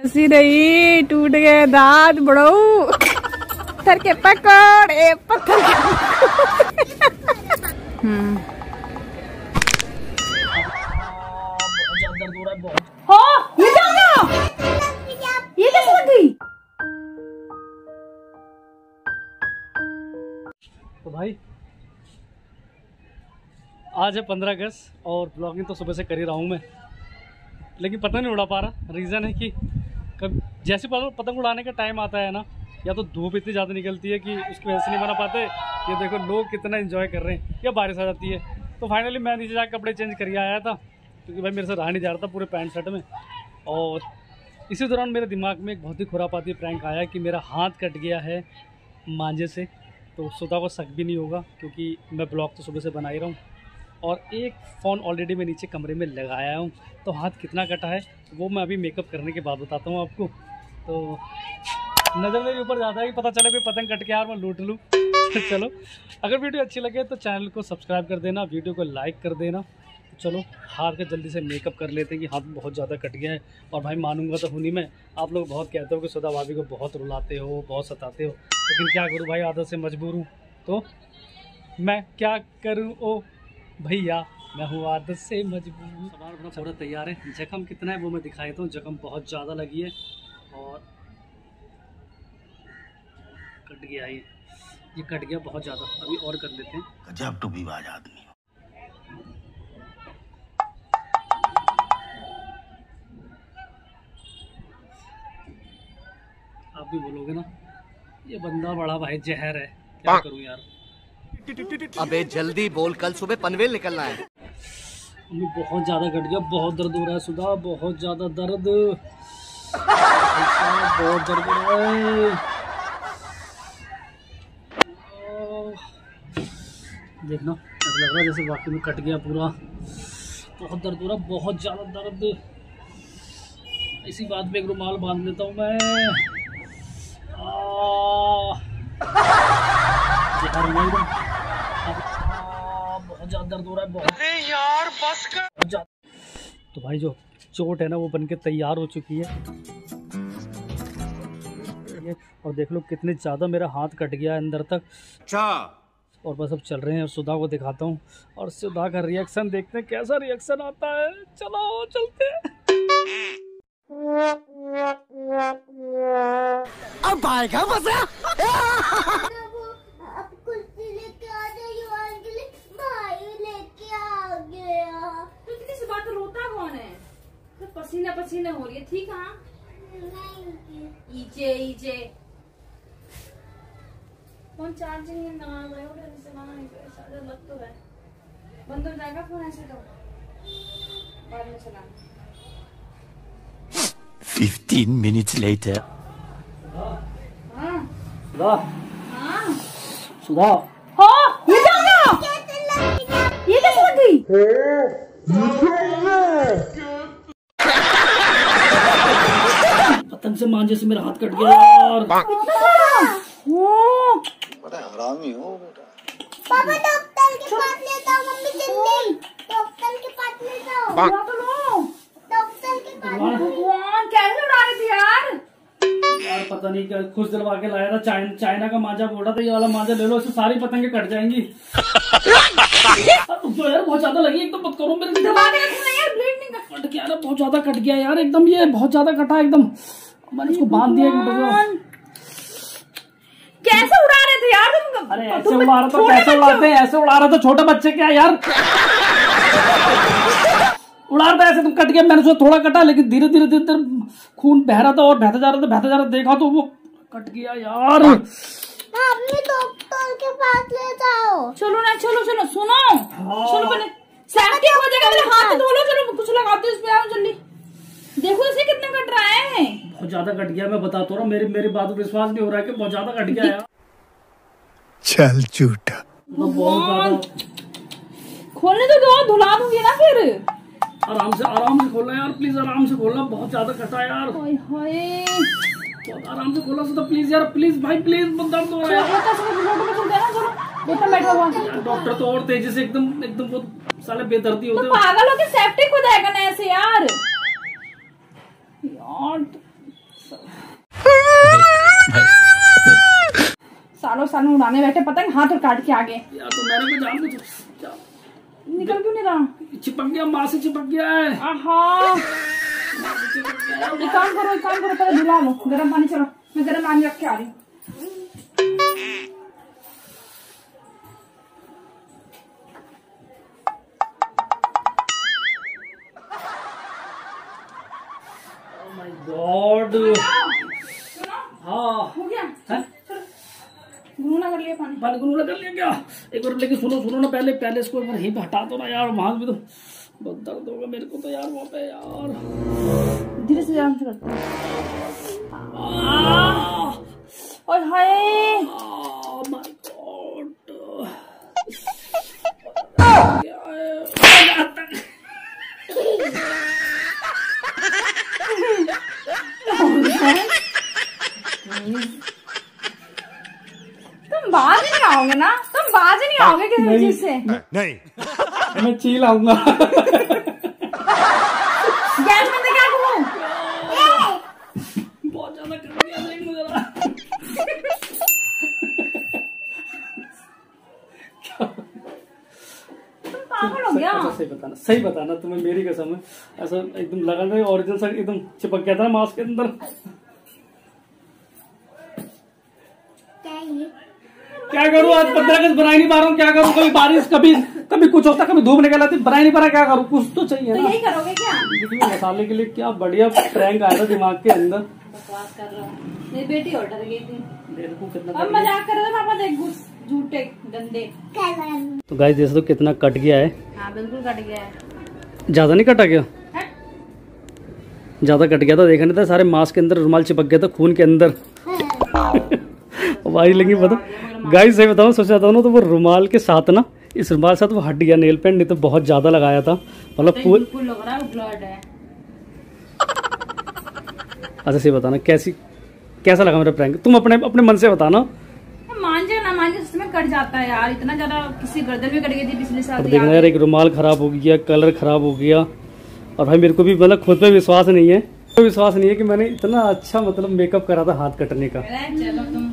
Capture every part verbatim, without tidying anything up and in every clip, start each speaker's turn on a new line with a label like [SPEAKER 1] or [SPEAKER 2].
[SPEAKER 1] सी नहीं, टूट गए दांत बड़ऊ। पत्थर के पकड़, ए पत्थर के हम्म हाँ, ये क्या हो गया? ये कैसे लग गई?
[SPEAKER 2] तो भाई आज है पंद्रह अगस्त और ब्लॉगिंग तो सुबह से कर ही रहा हूँ मैं, लेकिन पतंग नहीं उड़ा पा रहा। रीज़न है कि कब जैसे पतंग उड़ाने का टाइम आता है ना, या तो धूप इतनी ज़्यादा निकलती है कि उसकी वजह से नहीं बना पाते। ये देखो लोग कितना एंजॉय कर रहे हैं, या बारिश आ जाती है। तो फाइनली मैं नीचे जाकर कपड़े चेंज करके आया था, क्योंकि भाई मेरे से रहा नहीं जा रहा था पूरे पैंट शर्ट में। और इसी दौरान मेरे दिमाग में एक बहुत ही खुरापाती प्रैंक आया कि मेरा हाथ कट गया है मांझे से। तो सुधा को शक भी नहीं होगा, क्योंकि मैं ब्लॉग तो सुबह से बना ही रहा हूँ। और एक फ़ोन ऑलरेडी मैं नीचे कमरे में लगाया हूँ, तो हाथ कितना कटा है वो मैं अभी मेकअप करने के बाद बताता हूँ आपको। तो नज़र मेरे ऊपर ज़्यादा है कि पता चले कोई पतंग कट के यार मैं लूट लूँ। चलो, अगर वीडियो अच्छी लगे तो चैनल को सब्सक्राइब कर देना, वीडियो को लाइक कर देना। चलो हाथ के जल्दी से मेकअप कर लेते हैं कि हाथ बहुत ज़्यादा कट गया है। और भाई मानूंगा तो हुनी मैं, आप लोग बहुत कहते हो कि सुधा भाभी को बहुत रुलाते हो, बहुत सताते हो, लेकिन क्या करूँ भाई, आदत से मजबूर हूँ। तो मैं क्या करूँ ओ भैया, मैं हूँ आदत से मजबूर। सामान अपना पूरा तैयार है। जख्म कितना है वो मैं दिखाई देता हूँ। जख्म बहुत ज़्यादा लगी है और कट गया है, ये कट गया बहुत ज़्यादा। अभी और कर लेते हैं।
[SPEAKER 3] गजब टूबीबाज आदमी।
[SPEAKER 2] आप भी बोलोगे ना ये बंदा बड़ा भाई जहर है, क्या करूं यार।
[SPEAKER 4] अबे जल्दी बोल, कल सुबह पनवेल निकलना है।
[SPEAKER 2] अभी बहुत ज्यादा कट गया, बहुत दर्द हो रहा है सुधा, बहुत ज्यादा दर्द, बहुत दर्द हो रहा है। देखना ऐसा लग रहा है जैसे वाकई में कट गया पूरा। बहुत दर्द हो रहा है, बहुत ज्यादा दर्द। इसी बात पे एक रुमाल बांध लेता हूँ मैं। बहुत ज्यादा दर्द हो रहा है, बहुत। अरे यार बस कर। तो भाई जो चोट है ना वो बनके तैयार हो चुकी है। और देख लो कितने ज्यादा मेरा हाथ कट गया है अंदर तक।
[SPEAKER 3] अच्छा,
[SPEAKER 2] और बस अब चल रहे हैं और सुधा को दिखाता हूँ और सुधा का रिएक्शन देखते हैं कैसा रिएक्शन आता है। चलो चलते हैं।
[SPEAKER 4] अब आएगा मजा।
[SPEAKER 5] अब कुर्सी लेके आ जाइए, भाई लेके आ गया।
[SPEAKER 1] तो इतनी सी बात रोता कौन है? तो पसीना पसीना हो रही है, ठीक है?
[SPEAKER 5] नहीं
[SPEAKER 1] ईजे ईजे फोन चार्जिंग में ना गए हो, से माना नहीं गए, चार्जर लग तो रहा है। बंद हो जाएगा फोन ऐसे तो बाद में चलाना।
[SPEAKER 4] Fifteen minutes later.
[SPEAKER 1] हाँ
[SPEAKER 2] सुधा,
[SPEAKER 1] हाँ
[SPEAKER 2] सुधा,
[SPEAKER 1] हाँ, ये क्या हो गया? ये कैसे लग गई?
[SPEAKER 2] पतंग से मांझे से मेरा हाथ कट गया यार।
[SPEAKER 3] बड़ा हरामी हो बेटा।
[SPEAKER 5] पापा डॉक्टर के पास ले जाओ, मम्मी जल्दी डॉक्टर के पास ले जाओ। डॉक्टर के पास।
[SPEAKER 1] भगवान कैसे उड़ा रही थी यार?
[SPEAKER 2] यार पता नहीं क्या खुश दिलवा के लाया था। चाइना चाइना का मांझा बोला था, ये वाला मांझा ले लो, इससे सारी पतंगे कट जाएंगी। तो यार बहुत ज्यादा लगी, एकदम मत करो मेरे।
[SPEAKER 1] दबा के रखना यार, ब्लेड नहीं कर।
[SPEAKER 2] कट गया ना, बहुत ज्यादा कट गया यार एकदम, ये बहुत ज्यादा कटा एकदम। मैंने इसको बांध दिया।
[SPEAKER 1] कैसे उड़ा रहे थे यार तुम?
[SPEAKER 2] अरे ऐसे उड़ा रहा था, कैसे उड़ाते हैं? ऐसे उड़ा रहा था, छोटे बच्चे क्या यार। उड़ा रहा था ऐसे, तुम कट गया। मैंने सोचा थोड़ा कटा, लेकिन धीरे धीरे धीरे धीरे खून बह रहा था और बहता जा रहा था, बहता जा रहा था। देखा तो वो कट गया यार।
[SPEAKER 5] मम्मी डॉक्टर के पास ले जाओ।
[SPEAKER 1] चलो ना, चलो चलो, सुनो चलो, पहले सेफ्टी हो जाएगा। मेरे हाथ धो लो, चलो कुछ लगाते इस पे। आओ जल्दी, देखो इसे कितना कट रहा है।
[SPEAKER 2] बहुत ज्यादा कट गया, मैं बताता हूँ। मेरी मेरी बात पर विश्वास नहीं हो रहा है कि बहुत ज्यादा कट गया यार।
[SPEAKER 3] चल झूठा।
[SPEAKER 2] बहुत
[SPEAKER 1] खोलने तो दो, धुला दूंगी ना फिर।
[SPEAKER 2] आराम से आराम से खोलना यार, प्लीज आराम से खोलना। बहुत ज्यादा कटा यार,
[SPEAKER 1] हाय हाय।
[SPEAKER 2] बहुत आराम से खोलना तो प्लीज यार, प्लीज भाई प्लीज। बहुत दर्द हो रहा है। डॉक्टर तो और तेजी से एकदम एकदम वो साले बेदर्दी होते।
[SPEAKER 1] तो पागल हो के सेफ्टी हो जाएगा ना ऐसे यार। यार साल में उड़ाने बैठे पतंग हाथ और काट के आगे।
[SPEAKER 2] यार तो मैंने को जान कुछ
[SPEAKER 1] निकल क्यों नहीं रहा?
[SPEAKER 2] चिपक गया, माँ से चिपक गया है।
[SPEAKER 1] आहा एक काम करो एक काम करो पहले धुला लो गर्म पानी। चलो मैं गर्म पानी रख के आ रही हूँ।
[SPEAKER 2] गॉड हाँ
[SPEAKER 1] हो गया
[SPEAKER 2] है?
[SPEAKER 1] गुनगुना कर लिया पानी।
[SPEAKER 2] पानी गुनगुना कर लिया क्या? एक बार लेकिन सुनो सुनो ना, पहले पहले इसको एक बार ही हटा दो ना यार, वहां भी तो बहुत दर्द होगा मेरे को तो यार वहाँ पे यार।
[SPEAKER 1] धीरे से आराम से करते ओए हाय
[SPEAKER 2] माय गॉड
[SPEAKER 1] तुम बाज नहीं आओगे ना? तुम बाज नहीं आओगे किसी चीज से?
[SPEAKER 3] नहीं
[SPEAKER 2] मैं चील आऊंगा।
[SPEAKER 1] गैस में क्या करूं?
[SPEAKER 2] बहुत ज्यादा कर दिया लेकिन जरा
[SPEAKER 1] तुम पागल हो गया?
[SPEAKER 2] अच्छा, सही बताना सही बताना तुम्हें मेरी कसम है, ऐसा एकदम लगा था ओरिजिनल सा एकदम चिपक गया था मास्क के अंदर। क्या करूँ आज पंद्रह अगस्त बना ही नहीं पा रहा हूँ, क्या करूँ? कभी बारिश कभी कभी कुछ होता, कभी धूप निकल आती, बना ही नहीं पा रहा, क्या करूँ? कुछ तो चाहिए
[SPEAKER 1] तो
[SPEAKER 2] ना।
[SPEAKER 1] यही करोगे क्या?
[SPEAKER 2] देखिए मसाले के लिए क्या बढ़िया प्रैंक आया था दिमाग के अंदर।
[SPEAKER 1] बकवास कर रहा हूँ। मेरी बेटी और डर गई थी।
[SPEAKER 2] देखो कितना
[SPEAKER 1] अब मजाक कर रहे थे पापा, देख घुस झूठे गंदे।
[SPEAKER 2] तो गाइस जैसे तो कितना कट गया है।
[SPEAKER 1] हाँ बिल्कुल कट गया है।
[SPEAKER 2] ज्यादा नहीं कटा गया? ज्यादा कट गया था, देखा नहीं था सारे मास्क के अंदर रुमाल चिपक गया था खून के अंदर। भाई लेकिन पता गाइस सही बताऊँ, सोचा था ना तो वो रुमाल के साथ ना, इस रुमाल के साथ वो हट गया नेल पेंट, नहीं तो बहुत ज्यादा लगाया था मतलब पूरे।
[SPEAKER 1] बिल्कुल लग रहा है ब्लड है।
[SPEAKER 2] अच्छा सही बताना कैसी कैसा लगा मेरा प्रैंक? तुम अपने अपने मन से बताना।
[SPEAKER 1] मान जाए ना मान जाए उसमें कट जाता है यार, इतना ज्यादा किसी गर्दन में कट गई थी पिछले साल।
[SPEAKER 2] अब देखना यार, एक रुमाल खराब हो गया, कलर खराब हो गया, और भाई मेरे को भी मतलब खुद पे विश्वास नहीं है, तो विश्वास नहीं है कि मैंने इतना अच्छा मतलब मेकअप करा था हाथ कटने का।
[SPEAKER 1] चलो तुम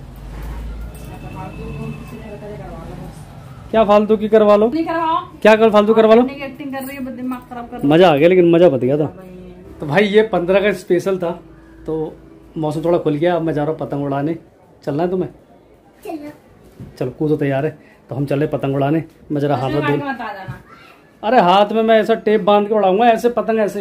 [SPEAKER 2] क्या फालतू की करवा लो?
[SPEAKER 1] नहीं करवाओ।
[SPEAKER 2] क्या कर फालतू करवा लो?
[SPEAKER 1] एक्टिंग कर रही है, दिमाग खराब कर रही
[SPEAKER 2] मजा आ गया, लेकिन मजा बच गया था। तो भाई ये पंद्रह का स्पेशल था, तो मौसम थोड़ा खुल गया, अब मैं जा रहा हूँ पतंग उड़ाने। चलना है तुम्हें?
[SPEAKER 5] चलो
[SPEAKER 2] चलो कूदो तैयार है तो हम चले पतंग उड़ाने। मैं जरा हाथ में
[SPEAKER 1] है।
[SPEAKER 2] धो,
[SPEAKER 1] बता देना।
[SPEAKER 2] अरे हाथ में मैं ऐसा टेप बांध के उड़ाऊंगा ऐसे पतंग ऐसे।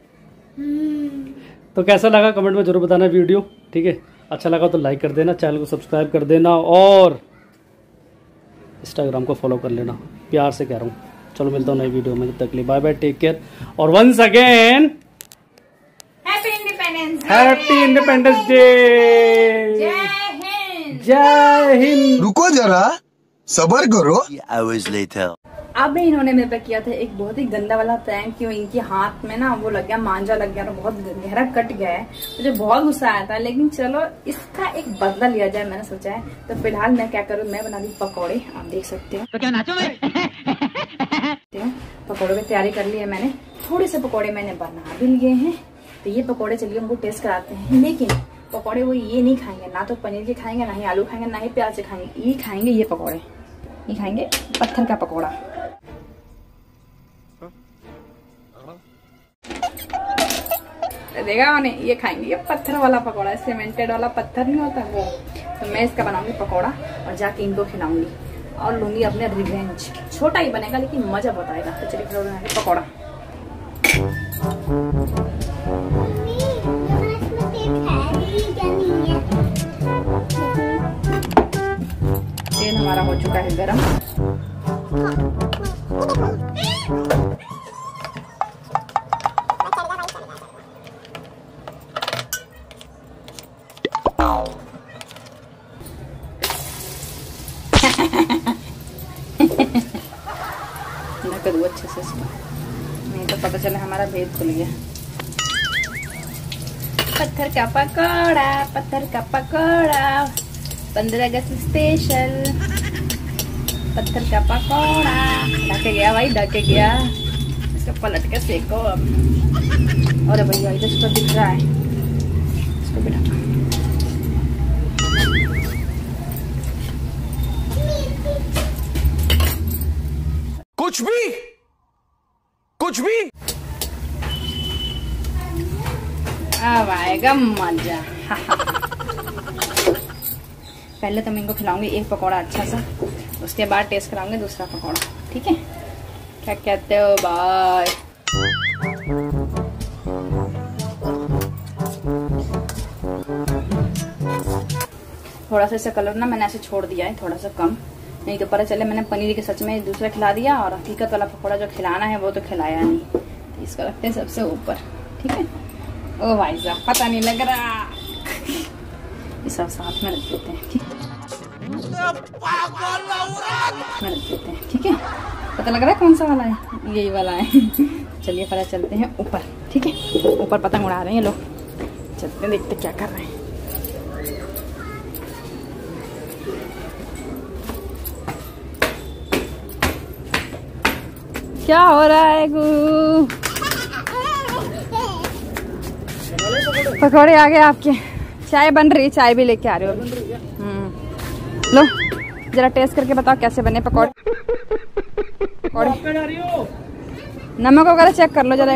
[SPEAKER 2] तो कैसा लगा कमेंट में जरूर बताना वीडियो, ठीक है? अच्छा लगा तो लाइक कर देना, चैनल को सब्सक्राइब कर देना और इंस्टाग्राम को फॉलो कर लेना, प्यार से कह रहा हूँ। चलो मिलता हूँ नई वीडियो में, तब तक के लिए बाय बाय, टेक केयर, और once again
[SPEAKER 1] happy independence day.
[SPEAKER 2] Happy independence day.
[SPEAKER 1] जय हिंद।
[SPEAKER 2] जय हिंद।
[SPEAKER 3] रुको जरा सबर करो।
[SPEAKER 4] Hours later.
[SPEAKER 1] अब इन्होंने मेरे पे किया था एक बहुत ही गंदा वाला प्रैंक, क्यों इनके हाथ में ना वो लग गया, मांझा लग गया और बहुत गहरा कट गया है। मुझे बहुत गुस्सा आया था, लेकिन चलो इसका एक बदला लिया जाए, मैंने सोचा है। तो फिलहाल मैं क्या करूँ, मैं बना दी पकौड़े, आप देख सकते हो। तो क्या नाचो मैं पकौड़े की तैयारी कर ली है मैंने, थोड़े से पकौड़े मैंने बना भी लिए हैं। तो ये पकौड़े चलिए हमको टेस्ट कराते हैं, लेकिन पकौड़े वो ये नहीं खाएंगे, ना तो पनीर के खाएंगे, ना ही आलू खाएंगे, ना ही प्याज से खाएंगे, ये खाएंगे ये पकौड़े, ये खाएंगे पत्थर का पकौड़ा। देखा उन्हें, ये खाएंगे ये पत्थर वाला पकौड़ा, सीमेंटेड वाला पत्थर नहीं होता वो। तो मैं इसका बनाऊंगी पकौड़ा और जाके इनको खिलाऊंगी और लूंगी अपने रिवेंज। छोटा ही बनेगा लेकिन मजा बहुत आएगा। तो चलिए फिर बनाएंगे पकौड़ा। तेल हमारा हो चुका है गरम। ढक दो अच्छे से इसमें, नहीं तो पता चला हमारा भेद खुल गया। पत्थर का पकौड़ा, पत्थर का पकौड़ा, पंद्रह अगस्त स्पेशल पत्थर का पकौड़ा। ढक गया भाई, ढक गया, इसको पलट के सेको अब। अरे भैया इधर तो दिख रहा है, इसको भी ढका। अब आएगा मजा। पहले तो मैं इनको खिलाऊंगी एक पकौड़ा अच्छा सा, उसके बाद टेस्ट कराऊंगी दूसरा पकौड़ा, ठीक है? क्या कहते हो बाय? थोड़ा सा इसका कलर ना मैंने ऐसे छोड़ दिया है, थोड़ा सा कम, नहीं तो पता चले मैंने पनीर के सच में दूसरा खिला दिया और हकीकत वाला पकौड़ा जो खिलाना है वो तो खिलाया नहीं। तो इसको रखते हैं सबसे ऊपर, ठीक है? ओ भाई साहब पता नहीं लग रहा, ये सब साथ में रख देते हैं, ठीक में रख देते हैं, ठीक है? पता लग रहा है कौन सा वाला है? यही वाला है। चलिए पता चलते हैं ऊपर, ठीक है? ऊपर पतंग उड़ा रहे हैं लोग, चलते हैं देखते क्या कर रहे हैं। क्या हो रहा है गु? पकौड़े आ गए आपके, चाय बन रही है, चाय भी लेके आ रहे हो? हम्म, लो जरा टेस्ट करके बताओ कैसे बने पकौड़े। पकौड़े नमक वगैरह चेक कर लो जरा,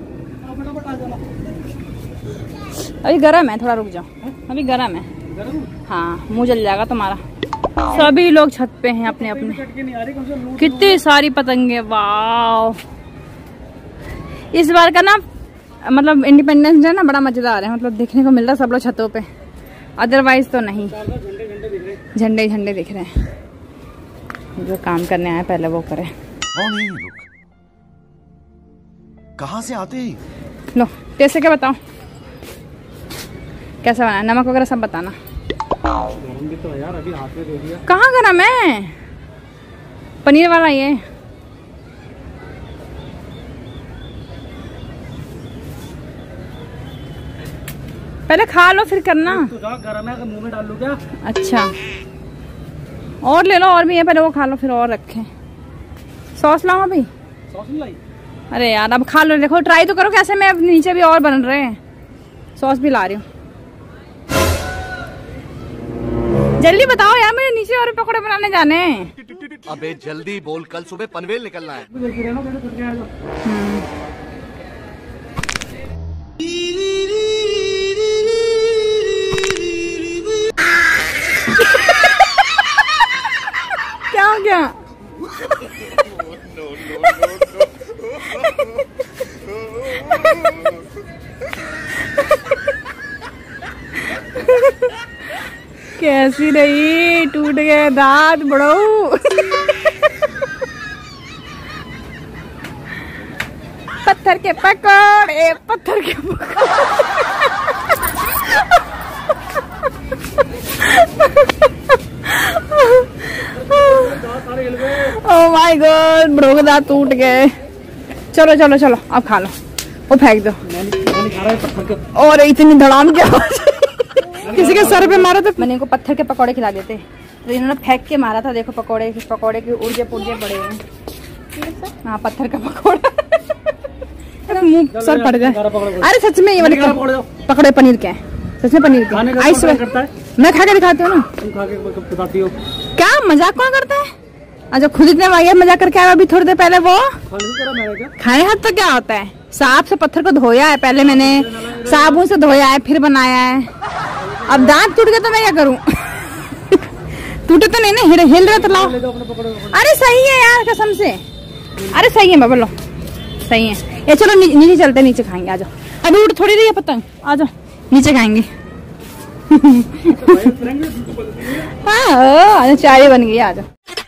[SPEAKER 1] अभी गरम है, थोड़ा रुक जाओ, अभी गरम है। हाँ मुंह जल जाएगा तुम्हारा। सभी लोग छत पे हैं अपने अपने, कितनी सारी पतंगे, वाव। इस बार का ना मतलब इंडिपेंडेंस डे ना बड़ा मजेदार है, मतलब देखने को मिल रहा है सब लोग छतों पे, अदरवाइज तो नहीं। झंडे झंडे दिख रहे हैं, जो काम करने आए पहले वो करे।
[SPEAKER 3] कौन है ये लोग? कहाँ से आते हैं?
[SPEAKER 1] लो टेस्ट करके बताओ कैसा बना है, नमक वगैरह सब बताना।
[SPEAKER 2] तो यार अभी हाथ में दे दिया।
[SPEAKER 1] कहाँ गरम है? पनीर वाला ये पहले खा लो फिर करना।
[SPEAKER 2] तो गरम है, मुंह में डाल लो क्या?
[SPEAKER 1] अच्छा और ले लो, और भी है, पहले वो खा लो फिर और रखें। सॉस लाओ अभी?
[SPEAKER 2] सॉस नहीं लाई?
[SPEAKER 1] अरे यार अब खा लो, देखो ट्राई तो करो कैसे, मैं नीचे भी और बन रहे हैं, सॉस भी ला रही हूँ। जल्दी बताओ यार, मुझे नीचे और पकौड़े बनाने जाने हैं।
[SPEAKER 4] अबे जल्दी बोल, कल सुबह पनवेल निकलना है।
[SPEAKER 1] क्या हो गया? कैसी रही? टूट गए दांत बड़ो। पत्थर के पकौड़े, पत्थर के पकौड़े। ओह माय गॉड, बड़ों के दांत टूट गए। चलो चलो चलो अब खा लो, वो फेंक दो। और इतनी धड़ाम क्या किसी के सर पे मारा तो मैंने इनको पत्थर के पकौड़े खिला देते, तो इन्होंने फेंक के मारा था। देखो पकौड़े पकौड़े के उर्जे पुर्जे पड़े हैं। हाँ पत्थर का पकौड़ा। मुंह सर पड़ जाए। अरे सच में ये वाले पकौड़े पनीर के हैं, सच में पनीर के। आई स्वेयर मैं खा के दिखाती हूँ ना।
[SPEAKER 2] तुम खा के बताती हो
[SPEAKER 1] क्या? मजाक कौन करता है? अच्छा खुद इतने वाहियात मजाक करके आया अभी थोड़ी देर पहले। वो खाए हाथ तो क्या होता है? सांप से पत्थर को धोया है पहले मैंने, साबुन से धोया है, फिर बनाया है। अब दांत टूट गए तो मैं क्या करूं? टूटे तो नहीं ना, हिल हिल रहा तो लाओ। अरे सही है यार कसम से, अरे सही है बाबा, लो सही है। ये चलो नी, नीचे चलते, नीचे खाएंगे। आ जाओ, अभी उठ थोड़ी रही है पतंग, आ जाओ नीचे खाएंगे। हाँ चाय बन गई, आ जाओ।